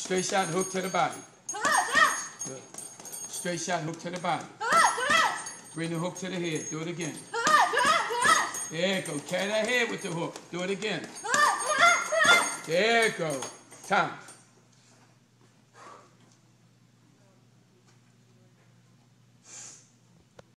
Straight shot and hook to the body. Good. Straight shot and hook to the body. Bring the hook to the head. Do it again. There you go. Carry that head with the hook. Do it again. There you go. Time.